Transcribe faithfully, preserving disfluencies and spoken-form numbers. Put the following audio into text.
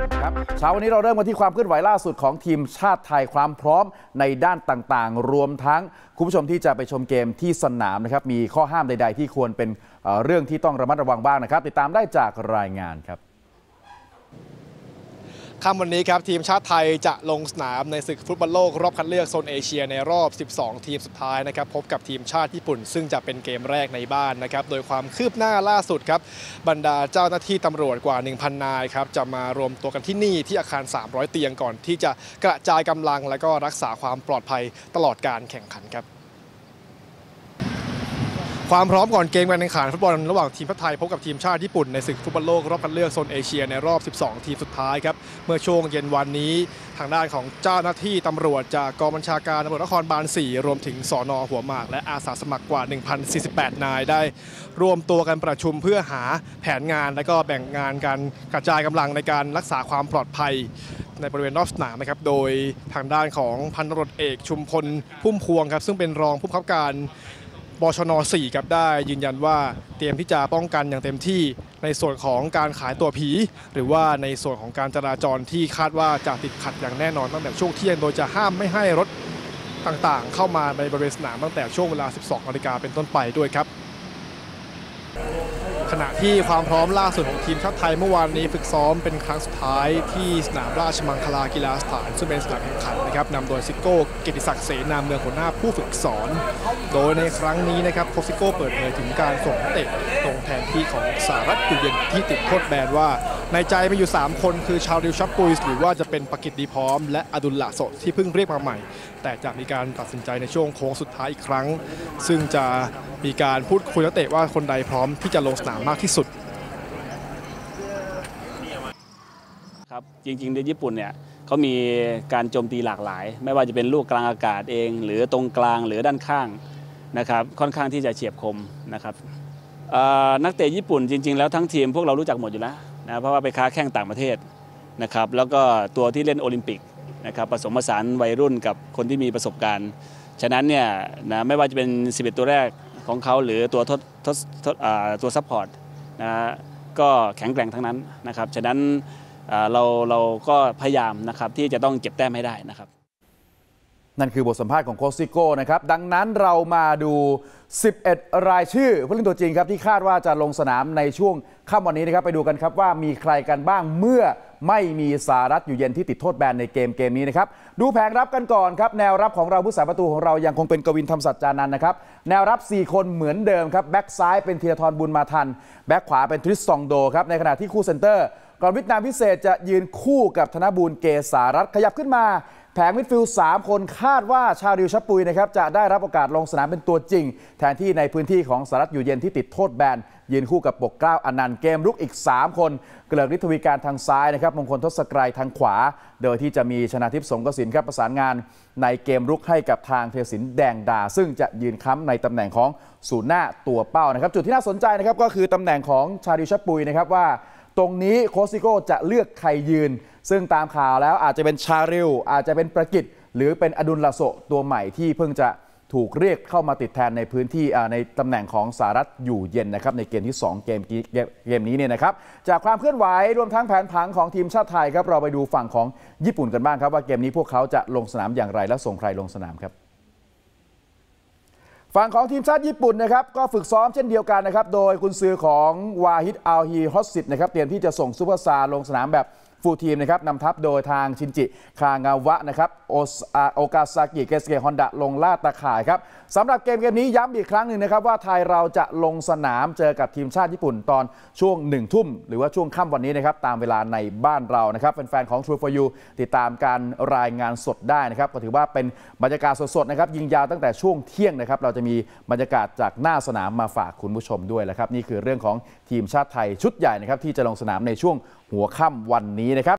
ครับเช้าวันนี้เราเริ่มกันที่ความเคลื่อนไหวล่าสุดของทีมชาติไทยความพร้อมในด้านต่างๆรวมทั้งคุณผู้ชมที่จะไปชมเกมที่สนามนะครับมีข้อห้ามใดๆที่ควรเป็นเรื่องที่ต้องระมัดระวังบ้างนะครับติดตามได้จากรายงานครับค่ำวันนี้ครับทีมชาติไทยจะลงสนามในศึกฟุตบอลโลกรอบคัดเลือกโซนเอเชียในรอบสิบสองทีมสุดท้ายนะครับพบกับทีมชาติญี่ปุ่นซึ่งจะเป็นเกมแรกในบ้านนะครับโดยความคืบหน้าล่าสุดครับบรรดาเจ้าหน้าที่ตำรวจกว่า หนึ่งพัน นายครับจะมารวมตัวกันที่นี่ที่อาคารสามร้อยเตียงก่อนที่จะกระจายกำลังและก็รักษาความปลอดภัยตลอดการแข่งขันครับความพร้อมก่อนเกมการแข่งขันฟุตบอลระหว่างทีมชาติไทยพบกับทีมชาติญี่ปุ่นในศึกฟุตบอลโลกรอบคัดเลือกโซนเอเชียในรอบสิบสองทีมสุดท้ายครับเมื่อช่วงเย็นวันนี้ทางด้านของเจ้าหน้าที่ตำรวจจากกองบัญชาการตำรวจนครบาลสี่รวมถึงสน.หัวหมากและอาสาสมัครกว่า หนึ่งพันสี่สิบแปด นายได้รวมตัวกันประชุมเพื่อหาแผนงานและก็แบ่งงานการกระจายกำลังในการรักษาความปลอดภัยในบริเวณรอบสนามนะครับโดยทางด้านของพันตำรวจเอกชุมพลพุ่มพวงครับซึ่งเป็นรองผู้บังคับการบชน.สี่ครับได้ยืนยันว่าเตรียมที่จะป้องกันอย่างเต็มที่ในส่วนของการขายตัวผีหรือว่าในส่วนของการจราจรที่คาดว่าจะติดขัดอย่างแน่นอนตั้งแต่ช่วงเที่ยงโดยจะห้ามไม่ให้รถต่างๆเข้ามาในบริเวณสนามตั้งแต่ช่วงเวลา สิบสองนาฬิกาเป็นต้นไปด้วยครับขณะที่ความพร้อมล่าสุดของทีมชาติไทยเมื่อวานนี้ฝึกซ้อมเป็นครั้งสุดท้ายที่สนามราชมังคลากีฬาสถานซึ่งเป็นสนามแข่งขันนะครับนำโดยซิโก้เกียรติศักดิ์เสนาเมืองหัวหน้าผู้ฝึกสอนโดยในครั้งนี้นะครับโค้ชซิโก้เปิดเผยถึงการส่งนักเตะลงแทนที่ของสหรัฐอยู่เย็นที่ติดโทษแบนว่าในใจมีอยู่สามคนคือชาวดิวชับปุยส์หรือว่าจะเป็นปากิตดีพร้อมและอดุลละโซที่เพิ่งเรียกมาใหม่แต่จะมีการตัดสินใจในช่วงโค้งสุดท้ายอีกครั้งซึ่งจะมีการพูดคุยนักเตะว่าคนใดพร้อมที่จะลงสนามมากที่สุดครับจริงๆในญี่ปุ่นเนี่ยเขามีการโจมตีหลากหลายไม่ว่าจะเป็นลูกกลางอากาศเองหรือตรงกลางหรือด้านข้างนะครับค่อนข้างที่จะเฉียบคมนะครับนักเตะญี่ปุ่นจริงๆแล้วทั้งทีมพวกเรารู้จักหมดอยู่แล้วนะเพราะว่าไปค้าแข่งต่างประเทศนะครับแล้วก็ตัวที่เล่นโอลิมปิกนะครับผสมผสานวัยรุ่นกับคนที่มีประสบการณ์ฉะนั้นเนี่ยนะไม่ว่าจะเป็นสิบเอ็ดตัวแรกของเขาหรือตัวทดทดตัวซัพพอร์ตนะก็แข็งแกร่งทั้งนั้นนะครับฉะนั้นเราเราก็พยายามนะครับที่จะต้องเก็บแต้มให้ได้นะครับนั่นคือบทสัมภาษณ์ของโค้ชซิโก้นะครับดังนั้นเรามาดูสิบเอ็ดรายชื่อผู้เล่นตัวจริงครับที่คาดว่าจะลงสนามในช่วงค่ำวันนี้นะครับไปดูกันครับว่ามีใครกันบ้างเมื่อไม่มีสหรัฐอยู่เย็นที่ติดโทษแบนในเกมเกมนี้นะครับดูแผงรับกันก่อนครับแนวรับของเราผู้สาประตูของเรายังคงเป็นกวินธรรมสัจจานันท์นะครับแนวรับสี่คนเหมือนเดิมครับแบ็กซ้ายเป็นธีรทรบุญมาทันแบ็กขวาเป็นทริสซองโดครับในขณะที่คู่เซนเตอร์ก่อนวิทนามพิเศษจะยืนคู่กับธนบูรณ์เกษารัตน์ขยับขึ้นมาแผงมิดฟิลด์สามคนคาดว่าชาริวชับปุยนะครับจะได้รับโอกาสลงสนามเป็นตัวจริงแทนที่ในพื้นที่ของสหรัฐอยู่เย็นที่ติดโทษแบนยืนคู่กับปกเกล้าอนันต์เกมรุกอีกสามคนเกลือกฤทธวีการทางซ้ายนะครับมงคลทศกรัยทางขวาโดยที่จะมีชนาทิพย์สงกสินครับประสานงานในเกมรุกให้กับทางเทศินแดงดาซึ่งจะยืนค้ำในตำแหน่งของศูนย์หน้าตัวเป้านะครับจุดที่น่าสนใจนะครับก็คือตำแหน่งของชาริวชับปุยนะครับว่าตรงนี้โค้ชซิโก้จะเลือกใครยืนซึ่งตามข่าวแล้วอาจจะเป็นชาริวอาจจะเป็นประกิตหรือเป็นอดุลละโซตัวใหม่ที่เพิ่งจะถูกเรียกเข้ามาติดแทนในพื้นที่ในตำแหน่งของสหรัฐอยู่เย็นนะครับในเกมที่สองเกมเกมนี้เนี่ยนะครับจากความเคลื่อนไหวรวมทั้งแผนผังของทีมชาติไทยครับเราไปดูฝั่งของญี่ปุ่นกันบ้างครับว่าเกมนี้พวกเขาจะลงสนามอย่างไรและส่งใครลงสนามครับฝั่งของทีมชาติญี่ปุ่นนะครับก็ฝึกซ้อมเช่นเดียวกันนะครับโดยกุนซือของวาฮิดอัลฮีฮอสซิดนะครับเตรียมที่จะส่งซูเปอร์ซาร์ลงสนามแบบฟูลทีมนะครับนำทัพโดยทางชินจิคางาวะนะครับโอกาซากิเกสเกฮอนดะลงลาดตาข่ายครับสำหรับเกมเกมนี้ย้ำอีกครั้งหนึ่งนะครับว่าไทยเราจะลงสนามเจอกับทีมชาติญี่ปุ่นตอนช่วงหนึ่งทุ่มหรือว่าช่วงค่ำวันนี้นะครับตามเวลาในบ้านเรานะครับแฟนๆของ True for You ติดตามการรายงานสดได้นะครับก็ถือว่าเป็นบรรยากาศสดๆนะครับยิงยาวตั้งแต่ช่วงเที่ยงนะครับเราจะมีบรรยากาศจากหน้าสนามมาฝากคุณผู้ชมด้วยนะครับนี่คือเรื่องของทีมชาติไทยชุดใหญ่นะครับที่จะลงสนามในช่วงหัวค่ำวันนี้นะครับ